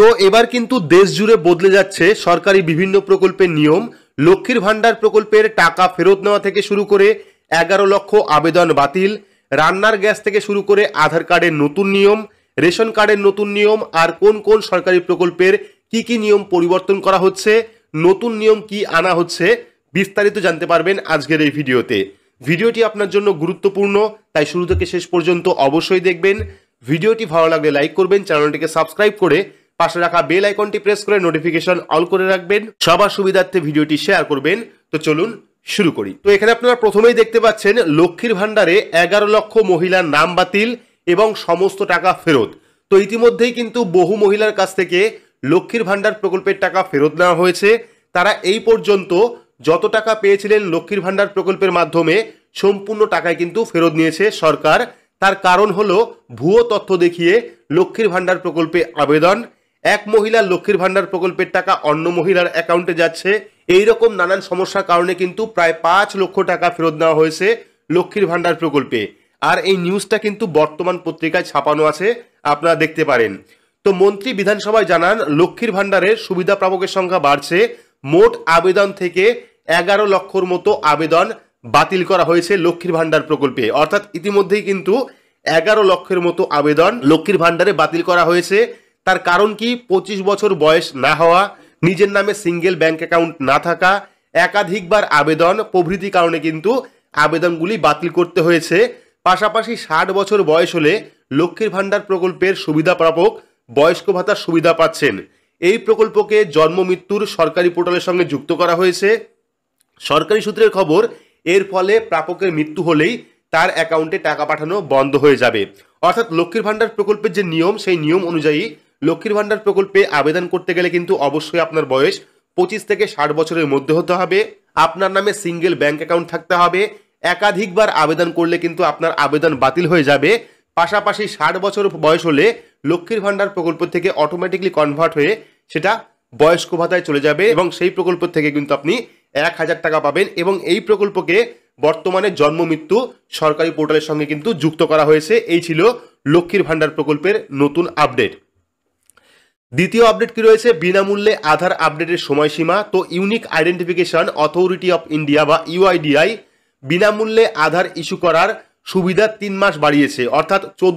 তো এবার কিন্তু দেশ জুড়ে বদলে যাচ্ছে সরকারি বিভিন্ন প্রকল্পের নিয়ম। লক্ষ্মীর ভান্ডার প্রকল্পের টাকা ফেরত নেওয়া থেকে শুরু করে 11 লক্ষ আবেদন বাতিল, রান্নার গ্যাস থেকে শুরু করে আধার কার্ডের নতুন নিয়ম, রেশন কার্ডের নতুন নিয়ম, আর কোন কোন সরকারি প্রকল্পের কি কি নিয়ম পরিবর্তন করা হচ্ছে, নতুন নিয়ম কি আনা হচ্ছে, বিস্তারিত জানতে পারবেন আজকের এই ভিডিওতে। ভিডিওটি আপনার জন্য গুরুত্বপূর্ণ, তাই শুরু থেকে শেষ পর্যন্ত অবশ্যই দেখবেন। ভিডিওটি ভালো লাগলে লাইক করবেন, চ্যানেলটিকে সাবস্ক্রাইব করে পাশে রাখা বেল আইকনটি প্রেস করে নোটিফিকেশন অল করে রাখবেন। সবার সুবিধার্থে ভিডিওটি শেয়ার করবেন। তো চলুন শুরু করি। তো এখানে আপনারা প্রথমেই দেখতে পাচ্ছেন লক্ষ্মীর ভান্ডারে 11 লক্ষ মহিলার নাম বাতিল এবং সমস্ত টাকা ফেরত। তো ইতিমধ্যেই কিন্তু বহু মহিলার কাছ থেকে লক্ষ্মীর ভান্ডার প্রকল্পের টাকা ফেরত নেওয়া হয়েছে। তারা এই পর্যন্ত যত টাকা পেয়েছিলেন লক্ষ্মীর ভান্ডার প্রকল্পের মাধ্যমে সম্পূর্ণ টাকায় কিন্তু ফেরত নিয়েছে সরকার। তার কারণ হলো ভুয়ো তথ্য দেখিয়ে লক্ষ্মীর ভান্ডার প্রকল্পে আবেদন, এক মহিলার লক্ষ্মীর ভান্ডার প্রকল্পের টাকা অন্য মহিলার অ্যাকাউন্টে যাচ্ছে, এইরকম নানান সমস্যার কারণে কিন্তু প্রায় 5 লক্ষ টাকা ফেরত নেওয়া হয়েছে লক্ষ্মীর ভান্ডার প্রকল্পে। আর এই নিউজটা কিন্তু বর্তমান পত্রিকায় ছাপানো আছে, আপনারা দেখতে পারেন। তো মন্ত্রী বিধানসভায় জানান লক্ষ্মীর ভান্ডারের সুবিধা প্রাপকের সংখ্যা বাড়ছে, মোট আবেদন থেকে 11 লক্ষর মতো আবেদন বাতিল করা হয়েছে লক্ষ্মীর ভান্ডার প্রকল্পে। অর্থাৎ ইতিমধ্যেই কিন্তু 11 লক্ষের মতো আবেদন লক্ষ্মীর ভান্ডারে বাতিল করা হয়েছে। তার কারণ কি? 25 বছর বয়স না হওয়া, নিজের নামে সিঙ্গেল ব্যাংক অ্যাকাউন্ট না থাকা, একাধিকবার আবেদন প্রভৃতি কারণে কিন্তু আবেদনগুলি বাতিল করতে হয়েছে। পাশাপাশি 60 বছর বয়স হলে লক্ষ্মীর ভান্ডার প্রকল্পের সুবিধা প্রাপক বয়স্ক ভাতার সুবিধা পাচ্ছেন। এই প্রকল্পকে জন্ম মৃত্যুর সরকারি পোর্টালের সঙ্গে যুক্ত করা হয়েছে। সরকারি সূত্রের খবর, এর ফলে প্রাপকের মৃত্যু হলেই তার অ্যাকাউন্টে টাকা পাঠানো বন্ধ হয়ে যাবে। অর্থাৎ লক্ষ্মীর ভান্ডার প্রকল্পের যে নিয়ম, সেই নিয়ম অনুযায়ী লক্ষ্মীর ভান্ডার প্রকল্পে আবেদন করতে গেলে কিন্তু অবশ্যই আপনার বয়স 25 থেকে 60 বছরের মধ্যে হতে হবে, আপনার নামে সিঙ্গেল ব্যাংক অ্যাকাউন্ট থাকতে হবে, একাধিকবার আবেদন করলে কিন্তু আপনার আবেদন বাতিল হয়ে যাবে। পাশাপাশি 60 বছর বয়স হলে লক্ষ্মীর ভান্ডার প্রকল্প থেকে অটোমেটিকলি কনভার্ট হয়ে সেটা বয়স্ক ভাতায় চলে যাবে এবং সেই প্রকল্প থেকে কিন্তু আপনি 1000 টাকা পাবেন। এবং এই প্রকল্পকে বর্তমানে জন্ম মৃত্যু সরকারি পোর্টালের সঙ্গে কিন্তু যুক্ত করা হয়েছে। এই ছিল লক্ষ্মীর ভান্ডার প্রকল্পের নতুন আপডেট। দ্বিতীয় আপডেট কি রয়েছে? বিনামূল্যে আধার আপডেটের সময়সীমা। তো unique identification authority of India বা ইউআইডিআই বিনামূল্যে আধার ইস্যু করার সুবিধা 3 মাস বাড়িয়েছে, অর্থাৎ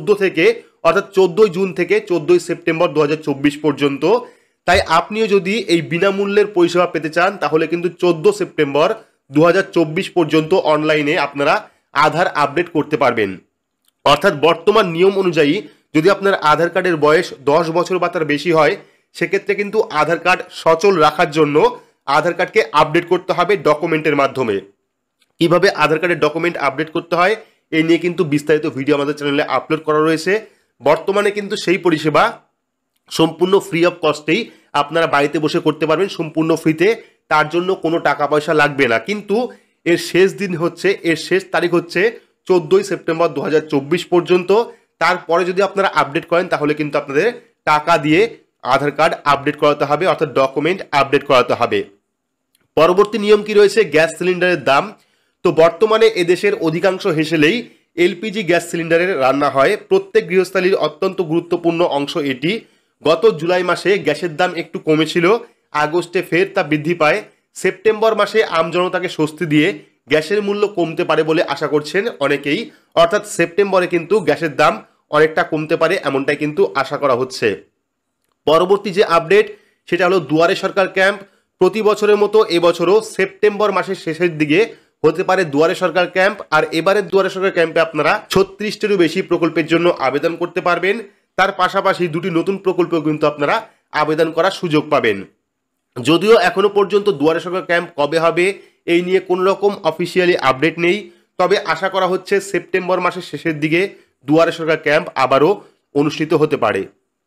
14 জুন থেকে 14 সেপ্টেম্বর 2024 পর্যন্ত। তাই আপনিও যদি এই বিনামূল্যের পরিষেবা পেতে চান তাহলে কিন্তু 14 সেপ্টেম্বর 2024 পর্যন্ত অনলাইনে আপনারা আধার আপডেট করতে পারবেন। অর্থাৎ বর্তমান নিয়ম অনুযায়ী যদি আপনার আধার কার্ডের বয়স 10 বছর বা তার বেশি হয়, সেক্ষেত্রে কিন্তু আধার কার্ড সচল রাখার জন্য আধার কার্ডকে আপডেট করতে হবে ডকুমেন্টের মাধ্যমে। কিভাবে আধার কার্ডের ডকুমেন্ট আপডেট করতে হয় এই নিয়ে কিন্তু বিস্তারিত ভিডিও আমাদের চ্যানেলে আপলোড করা রয়েছে। বর্তমানে কিন্তু সেই পরিষেবা সম্পূর্ণ ফ্রি অফ কস্টেই আপনারা বাড়িতে বসে করতে পারবেন, সম্পূর্ণ ফ্রিতে। তার জন্য কোনো টাকা পয়সা লাগবে না। কিন্তু এর শেষ তারিখ হচ্ছে 14 সেপ্টেম্বর 2024 পর্যন্ত। তারপরে যদি আপনারা আপডেট করেন তাহলে কিন্তু আপনাদের টাকা দিয়ে আধার কার্ড আপডেট করাতে হবে, অর্থাৎ ডকুমেন্ট আপডেট করাতে হবে। পরবর্তী নিয়ম কি রয়েছে? গ্যাস সিলিন্ডারের দাম। তো বর্তমানে এদেশের অধিকাংশ হেসেলেই এলপিজি গ্যাস সিলিন্ডারের রান্না হয়। প্রত্যেক গৃহস্থালীর অত্যন্ত গুরুত্বপূর্ণ অংশ এটি। গত জুলাই মাসে গ্যাসের দাম একটু কমেছিল, আগস্টে ফের তা বৃদ্ধি পায়। সেপ্টেম্বর মাসে আমজনতাকে স্বস্তি দিয়ে গ্যাসের মূল্য কমতে পারে বলে আশা করছেন অনেকেই। অর্থাৎ সেপ্টেম্বরে কিন্তু গ্যাসের দাম অনেকটা কমতে পারে, এমনটাই কিন্তু আশা করা হচ্ছে। পরবর্তী যে আপডেট সেটা হলো দুয়ারে সরকার ক্যাম্প। প্রতি বছরের মতো এবছরও সেপ্টেম্বর মাসের শেষের দিকে হতে পারে দুয়ারে সরকার ক্যাম্প। আর এবারের দুয়ারে সরকার ক্যাম্পে আপনারা 36টিরও বেশি প্রকল্পের জন্য আবেদন করতে পারবেন। তার পাশাপাশি 2টি নতুন প্রকল্প কিন্তু আপনারা আবেদন করার সুযোগ পাবেন। যদিও এখনো পর্যন্ত দুয়ারে সরকার ক্যাম্প কবে হবে এই নিয়ে কোনো রকম অফিসিয়ালি আপডেট নেই, তবে আশা করা হচ্ছে সেপ্টেম্বর মাসের শেষের দিকে দুয়ারে সরকার ক্যাম্প আবারও অনুষ্ঠিত হতে পারে।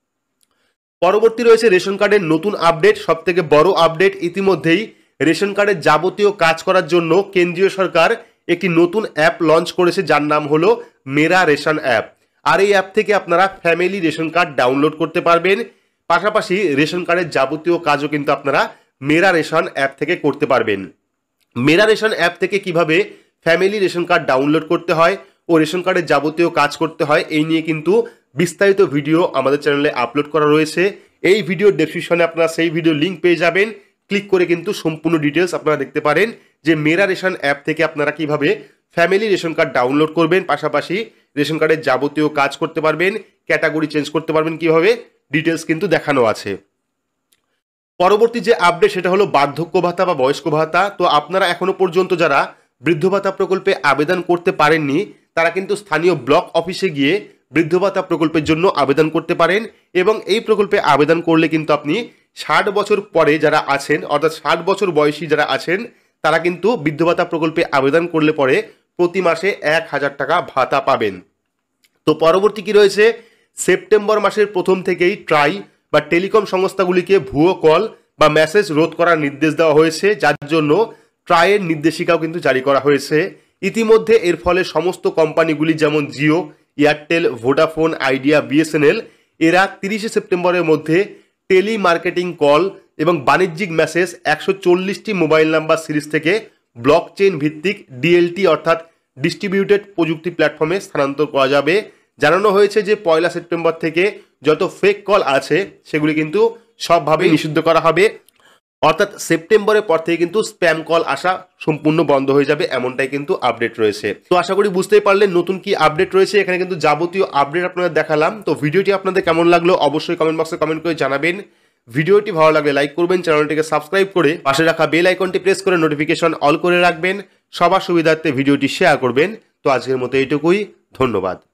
পরবর্তী রয়েছে রেশন কার্ডের নতুন আপডেট। সবথেকে বড় আপডেট, ইতিমধ্যেই রেশন কার্ডের যাবতীয় কাজ করার জন্য কেন্দ্রীয় সরকার একটি নতুন অ্যাপ লঞ্চ করেছে, যার নাম হলো মেরা রেশন অ্যাপ। আর এই অ্যাপ থেকে আপনারা ফ্যামিলি রেশন কার্ড ডাউনলোড করতে পারবেন। পাশাপাশি রেশন কার্ডের যাবতীয় কাজও কিন্তু আপনারা মেরা রেশন অ্যাপ থেকে করতে পারবেন। মেরা রেশন অ্যাপ থেকে কিভাবে ফ্যামিলি রেশন কার্ড ডাউনলোড করতে হয় ও রেশন কার্ডের যাবতীয় কাজ করতে হয় এই নিয়ে কিন্তু বিস্তারিত ভিডিও আমাদের চ্যানেলে আপলোড করা রয়েছে। এই ভিডিওর ডেসক্রিপশনে আপনারা সেই ভিডিও লিঙ্ক পেয়ে যাবেন। ক্লিক করে কিন্তু সম্পূর্ণ ডিটেলস আপনারা দেখতে পারেন যে মেরা রেশন অ্যাপ থেকে আপনারা কিভাবে ফ্যামিলি রেশন কার্ড ডাউনলোড করবেন, পাশাপাশি রেশন কার্ডের যাবতীয় কাজ করতে পারবেন, ক্যাটাগরি চেঞ্জ করতে পারবেন কিভাবে, ডিটেলস কিন্তু দেখানো আছে। পরবর্তী যে আপডেট সেটা হলো বার্ধক্য ভাতা বা বয়স্ক ভাতা। তো আপনারা এখনো পর্যন্ত যারা বৃদ্ধ ভাতা প্রকল্পে আবেদন করতে পারেননি তারা কিন্তু স্থানীয় ব্লক অফিসে গিয়ে বৃদ্ধ ভাতা প্রকল্পের জন্য আবেদন করতে পারেন, এবং এই প্রকল্পে আবেদন করলে কিন্তু আপনি 60 বছর পরে যারা আছেন, অর্থাৎ 60 বছর বয়সী যারা আছেন তারা কিন্তু বৃদ্ধ ভাতা প্রকল্পে আবেদন করলে পরে প্রতি মাসে 1000 টাকা ভাতা পাবেন। তো পরবর্তী কি রয়েছে, সেপ্টেম্বর মাসের প্রথম থেকেই ট্রাই বা টেলিকম সংস্থাগুলিকে ভুয়ো কল বা মেসেজ রোধ করার নির্দেশ দেওয়া হয়েছে, যার জন্য ট্রাইয়ের নির্দেশিকাও কিন্তু জারি করা হয়েছে। ইতিমধ্যে এর ফলে সমস্ত কোম্পানিগুলি যেমন Jio, Airtel, Vodafone, Idea, BSNL এরা 30শে সেপ্টেম্বরের মধ্যে টেলি মার্কেটিং কল এবং বাণিজ্যিক মেসেজ 140টি মোবাইল নাম্বার সিরিজ থেকে ব্লক চেইন ভিত্তিক ডিএলটি অর্থাৎ ডিস্ট্রিবিউটেড প্রযুক্তি প্ল্যাটফর্মে স্থানান্তর করা যাবে। জানানো হয়েছে যে 1 সেপ্টেম্বর থেকে যত ফেক কল আছে সেগুলি কিন্তু সবভাবে নিষিদ্ধ করা হবে, অর্থাৎ সেপ্টেম্বরের পর থেকে কিন্তু স্প্যাম কল আসা সম্পূর্ণ বন্ধ হয়ে যাবে, এমনটাই কিন্তু আপডেট রয়েছে। তো আশা করি বুঝতেই পারলেন নতুন কি আপডেট রয়েছে। এখানে কিন্তু যাবতীয় আপডেট আপনাদের দেখালাম। তো ভিডিওটি আপনাদের কেমন লাগলো অবশ্যই কমেন্ট বক্সে কমেন্ট করে জানাবেন। ভিডিওটি ভালো লাগলে লাইক করবেন, চ্যানেলটিকে সাবস্ক্রাইব করে পাশে রাখা বেল আইকনটি প্রেস করে নোটিফিকেশন অল করে রাখবেন। সবার সুবিধার্থে ভিডিওটি শেয়ার করবেন। তো আজকের মতো এইটুকুই, ধন্যবাদ।